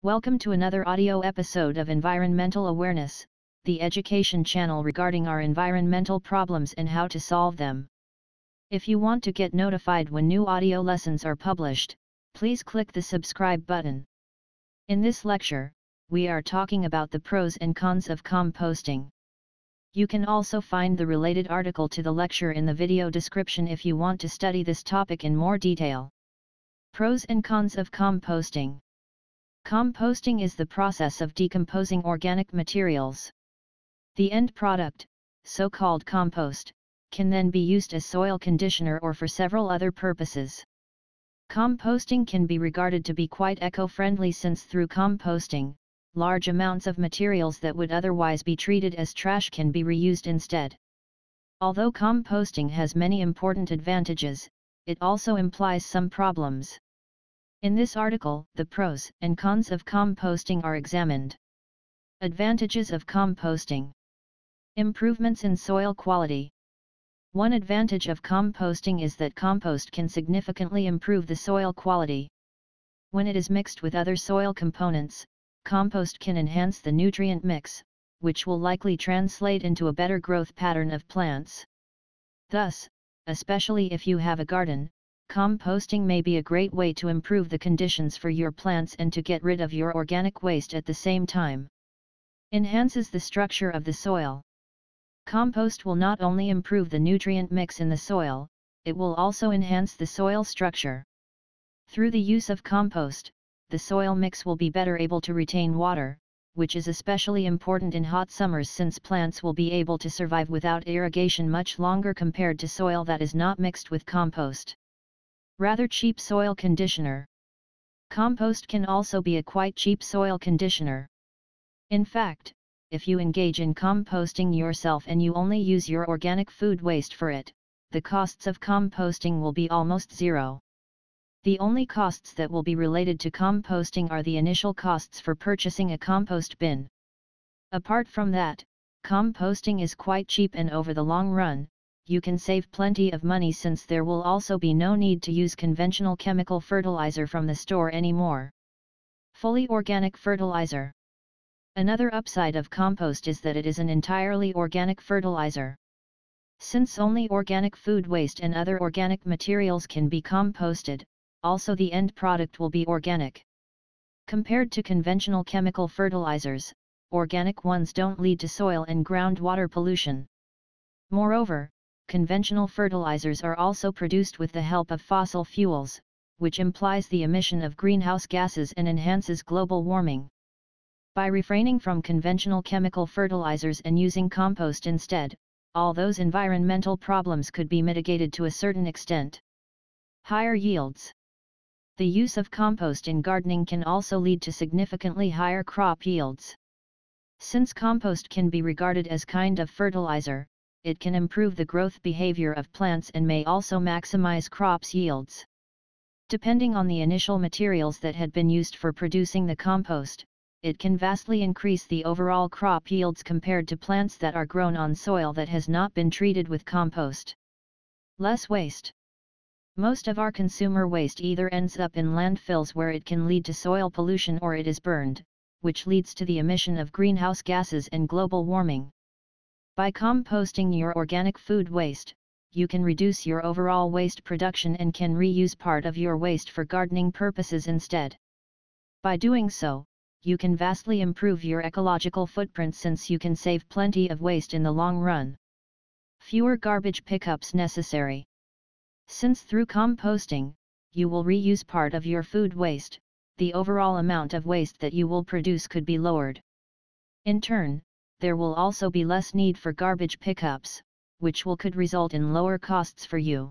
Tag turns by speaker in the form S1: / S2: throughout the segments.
S1: Welcome to another audio episode of Environmental Awareness, the education channel regarding our environmental problems and how to solve them. If you want to get notified when new audio lessons are published, please click the subscribe button. In this lecture, we are talking about the pros and cons of composting. You can also find the related article to the lecture in the video description if you want to study this topic in more detail. Pros and cons of composting. Composting is the process of decomposing organic materials. The end product, so-called compost, can then be used as soil conditioner or for several other purposes. Composting can be regarded to be quite eco-friendly since through composting, large amounts of materials that would otherwise be treated as trash can be reused instead. Although composting has many important advantages, it also implies some problems. In this article, the pros and cons of composting are examined. Advantages of composting. Improvements in soil quality. One advantage of composting is that compost can significantly improve the soil quality. When it is mixed with other soil components, compost can enhance the nutrient mix, which will likely translate into a better growth pattern of plants. Thus, especially if you have a garden, composting may be a great way to improve the conditions for your plants and to get rid of your organic waste at the same time. Enhances the structure of the soil. Compost will not only improve the nutrient mix in the soil, it will also enhance the soil structure. Through the use of compost, the soil mix will be better able to retain water, which is especially important in hot summers since plants will be able to survive without irrigation much longer compared to soil that is not mixed with compost. Rather cheap soil conditioner. Compost can also be a quite cheap soil conditioner. In fact, if you engage in composting yourself and you only use your organic food waste for it, the costs of composting will be almost zero. The only costs that will be related to composting are the initial costs for purchasing a compost bin. Apart from that, composting is quite cheap and over the long run, you can save plenty of money since there will also be no need to use conventional chemical fertilizer from the store anymore. Fully organic fertilizer. Another upside of compost is that it is an entirely organic fertilizer. Since only organic food waste and other organic materials can be composted, also the end product will be organic. Compared to conventional chemical fertilizers, organic ones don't lead to soil and groundwater pollution. Moreover, conventional fertilizers are also produced with the help of fossil fuels, which implies the emission of greenhouse gases and enhances global warming. By refraining from conventional chemical fertilizers and using compost instead, all those environmental problems could be mitigated to a certain extent. Higher yields. The use of compost in gardening can also lead to significantly higher crop yields. Since compost can be regarded as kind of fertilizer, it can improve the growth behavior of plants and may also maximize crops' yields. Depending on the initial materials that had been used for producing the compost, it can vastly increase the overall crop yields compared to plants that are grown on soil that has not been treated with compost. Less waste. Most of our consumer waste either ends up in landfills where it can lead to soil pollution or it is burned, which leads to the emission of greenhouse gases and global warming. By composting your organic food waste, you can reduce your overall waste production and can reuse part of your waste for gardening purposes instead. By doing so, you can vastly improve your ecological footprint since you can save plenty of waste in the long run. Fewer garbage pickups necessary. Since through composting, you will reuse part of your food waste, the overall amount of waste that you will produce could be lowered. In turn, there will also be less need for garbage pickups, which could result in lower costs for you.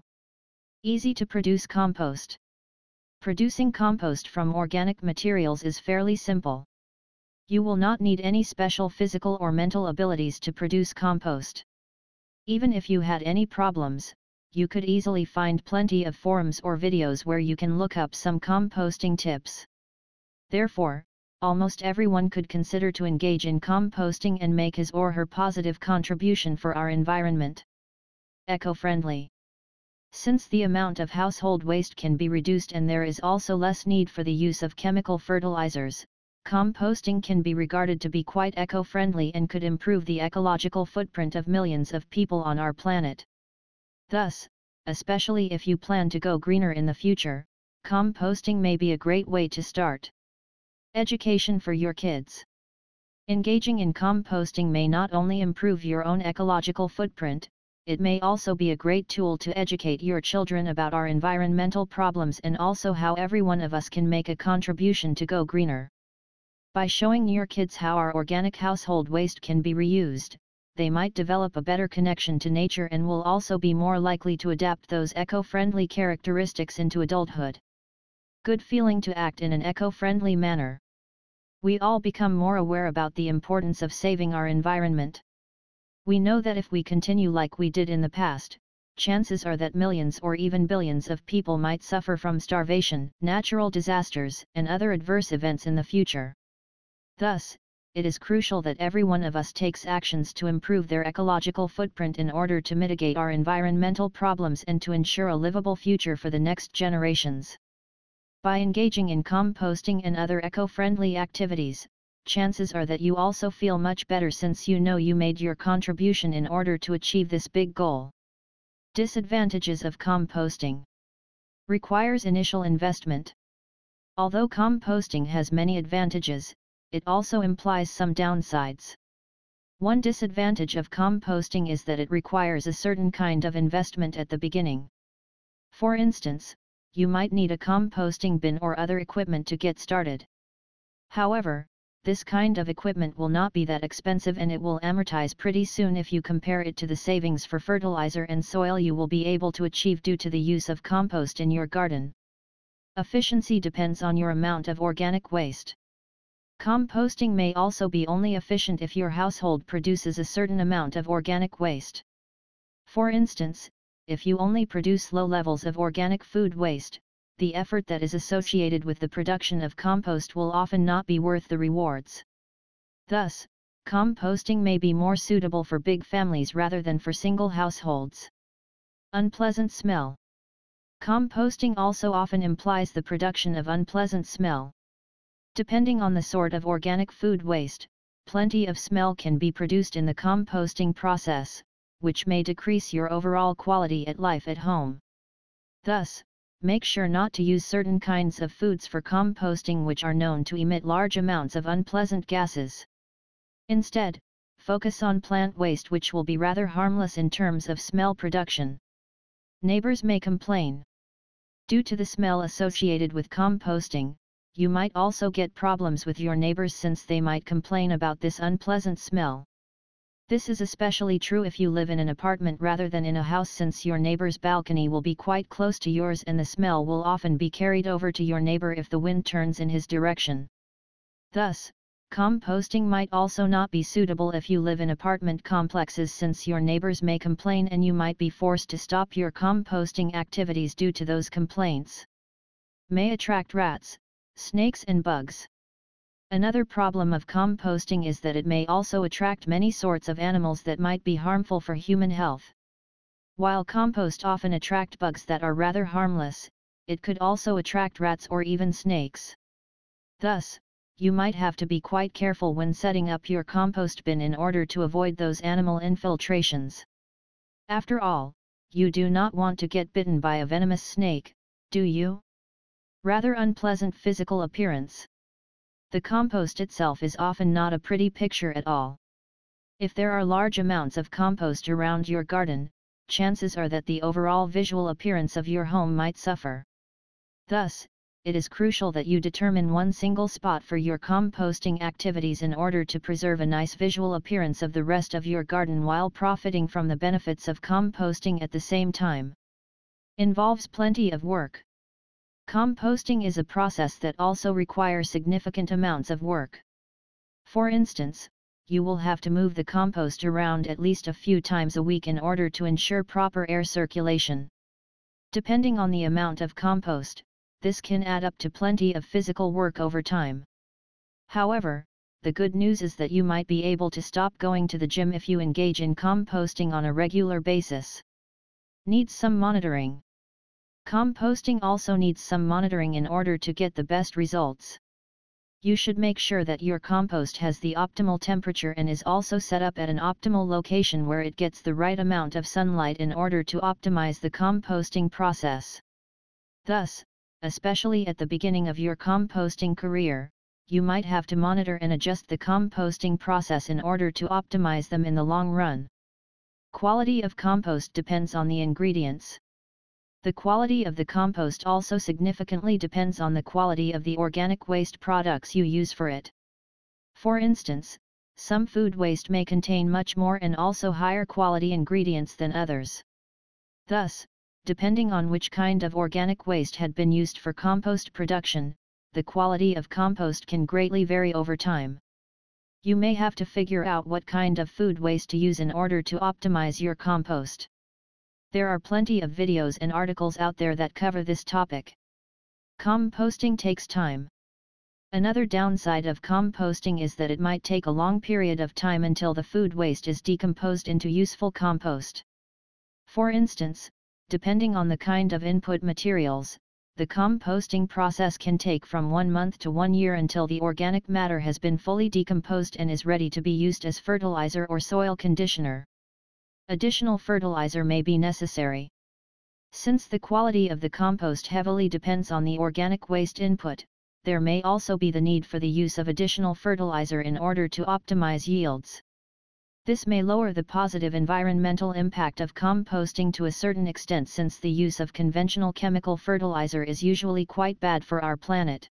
S1: Easy to produce compost. Producing compost from organic materials is fairly simple. You will not need any special physical or mental abilities to produce compost. Even if you had any problems, you could easily find plenty of forums or videos where you can look up some composting tips. Therefore, almost everyone could consider to engage in composting and make his or her positive contribution for our environment. Eco-friendly. Since the amount of household waste can be reduced and there is also less need for the use of chemical fertilizers, composting can be regarded to be quite eco-friendly and could improve the ecological footprint of millions of people on our planet. Thus, especially if you plan to go greener in the future, composting may be a great way to start. Education for your kids. Engaging in composting may not only improve your own ecological footprint, it may also be a great tool to educate your children about our environmental problems and also how every one of us can make a contribution to go greener. By showing your kids how our organic household waste can be reused, they might develop a better connection to nature and will also be more likely to adapt those eco-friendly characteristics into adulthood. Good feeling to act in an eco-friendly manner. We all become more aware about the importance of saving our environment. We know that if we continue like we did in the past, chances are that millions or even billions of people might suffer from starvation, natural disasters, and other adverse events in the future. Thus, it is crucial that every one of us takes actions to improve their ecological footprint in order to mitigate our environmental problems and to ensure a livable future for the next generations. By engaging in composting and other eco-friendly activities, chances are that you also feel much better since you know you made your contribution in order to achieve this big goal. Disadvantages of composting. Requires initial investment. Although composting has many advantages, it also implies some downsides. One disadvantage of composting is that it requires a certain kind of investment at the beginning. For instance, you might need a composting bin or other equipment to get started. However, this kind of equipment will not be that expensive and it will amortize pretty soon if you compare it to the savings for fertilizer and soil you will be able to achieve due to the use of compost in your garden. Efficiency depends on your amount of organic waste. Composting may also be only efficient if your household produces a certain amount of organic waste. For instance, if you only produce low levels of organic food waste, the effort that is associated with the production of compost will often not be worth the rewards. Thus, composting may be more suitable for big families rather than for single households. Unpleasant smell. Composting also often implies the production of unpleasant smell. Depending on the sort of organic food waste, plenty of smell can be produced in the composting process, which may decrease your overall quality of life at home. Thus, make sure not to use certain kinds of foods for composting which are known to emit large amounts of unpleasant gases. Instead, focus on plant waste which will be rather harmless in terms of smell production. Neighbors may complain. Due to the smell associated with composting, you might also get problems with your neighbors since they might complain about this unpleasant smell. This is especially true if you live in an apartment rather than in a house since your neighbor's balcony will be quite close to yours and the smell will often be carried over to your neighbor if the wind turns in his direction. Thus, composting might also not be suitable if you live in apartment complexes since your neighbors may complain and you might be forced to stop your composting activities due to those complaints. May attract rats, snakes and bugs. Another problem of composting is that it may also attract many sorts of animals that might be harmful for human health. While compost often attract bugs that are rather harmless, it could also attract rats or even snakes. Thus, you might have to be quite careful when setting up your compost bin in order to avoid those animal infiltrations. After all, you do not want to get bitten by a venomous snake, do you? Rather unpleasant physical appearance. The compost itself is often not a pretty picture at all. If there are large amounts of compost around your garden, chances are that the overall visual appearance of your home might suffer. Thus, it is crucial that you determine one single spot for your composting activities in order to preserve a nice visual appearance of the rest of your garden while profiting from the benefits of composting at the same time. Involves plenty of work. Composting is a process that also requires significant amounts of work. For instance, you will have to move the compost around at least a few times a week in order to ensure proper air circulation. Depending on the amount of compost, this can add up to plenty of physical work over time. However, the good news is that you might be able to stop going to the gym if you engage in composting on a regular basis. Needs some monitoring. Composting also needs some monitoring in order to get the best results. You should make sure that your compost has the optimal temperature and is also set up at an optimal location where it gets the right amount of sunlight in order to optimize the composting process. Thus, especially at the beginning of your composting career, you might have to monitor and adjust the composting process in order to optimize them in the long run. Quality of compost depends on the ingredients. The quality of the compost also significantly depends on the quality of the organic waste products you use for it. For instance, some food waste may contain much more and also higher quality ingredients than others. Thus, depending on which kind of organic waste had been used for compost production, the quality of compost can greatly vary over time. You may have to figure out what kind of food waste to use in order to optimize your compost. There are plenty of videos and articles out there that cover this topic. Composting takes time. Another downside of composting is that it might take a long period of time until the food waste is decomposed into useful compost. For instance, depending on the kind of input materials, the composting process can take from 1 month to 1 year until the organic matter has been fully decomposed and is ready to be used as fertilizer or soil conditioner. Additional fertilizer may be necessary. Since the quality of the compost heavily depends on the organic waste input, there may also be the need for the use of additional fertilizer in order to optimize yields. This may lower the positive environmental impact of composting to a certain extent, since the use of conventional chemical fertilizer is usually quite bad for our planet.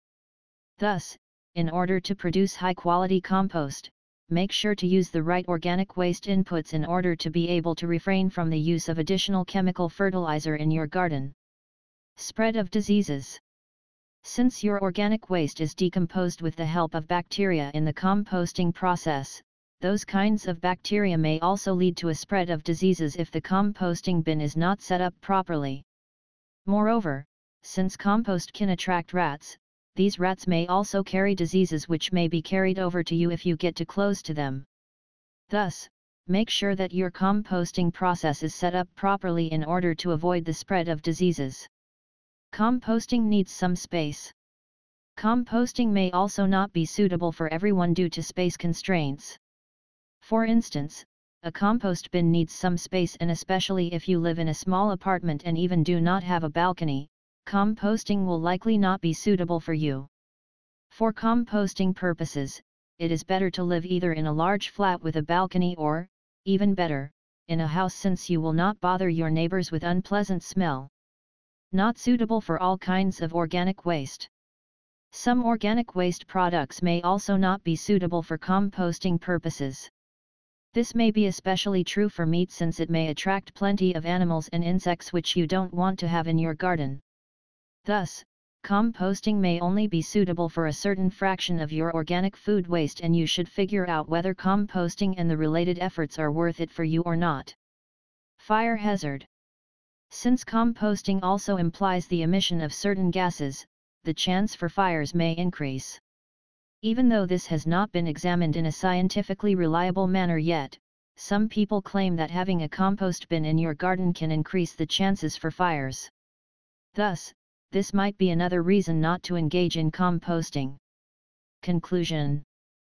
S1: Thus, in order to produce high-quality compost, make sure to use the right organic waste inputs in order to be able to refrain from the use of additional chemical fertilizer in your garden. Spread of diseases. Since your organic waste is decomposed with the help of bacteria in the composting process, those kinds of bacteria may also lead to a spread of diseases if the composting bin is not set up properly. Moreover, since compost can attract rats, these rats may also carry diseases which may be carried over to you if you get too close to them. Thus, make sure that your composting process is set up properly in order to avoid the spread of diseases. Composting needs some space. Composting may also not be suitable for everyone due to space constraints. For instance, a compost bin needs some space, and especially if you live in a small apartment and even do not have a balcony, composting will likely not be suitable for you. For composting purposes, it is better to live either in a large flat with a balcony or, even better, in a house, since you will not bother your neighbors with unpleasant smell. Not suitable for all kinds of organic waste. Some organic waste products may also not be suitable for composting purposes. This may be especially true for meat, since it may attract plenty of animals and insects which you don't want to have in your garden. Thus, composting may only be suitable for a certain fraction of your organic food waste, and you should figure out whether composting and the related efforts are worth it for you or not. Fire hazard. Since composting also implies the emission of certain gases, the chance for fires may increase. Even though this has not been examined in a scientifically reliable manner yet, some people claim that having a compost bin in your garden can increase the chances for fires. Thus, this might be another reason not to engage in composting. Conclusion.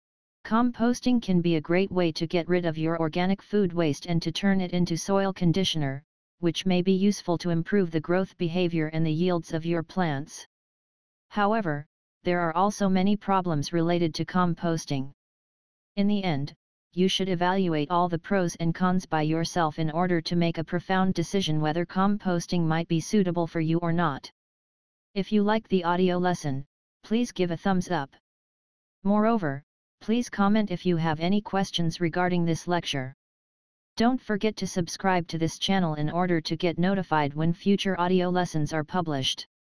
S1: Composting can be a great way to get rid of your organic food waste and to turn it into soil conditioner, which may be useful to improve the growth behavior and the yields of your plants. However, there are also many problems related to composting. In the end, you should evaluate all the pros and cons by yourself in order to make a profound decision whether composting might be suitable for you or not. If you like the audio lesson, please give a thumbs up. Moreover, please comment if you have any questions regarding this lecture. Don't forget to subscribe to this channel in order to get notified when future audio lessons are published.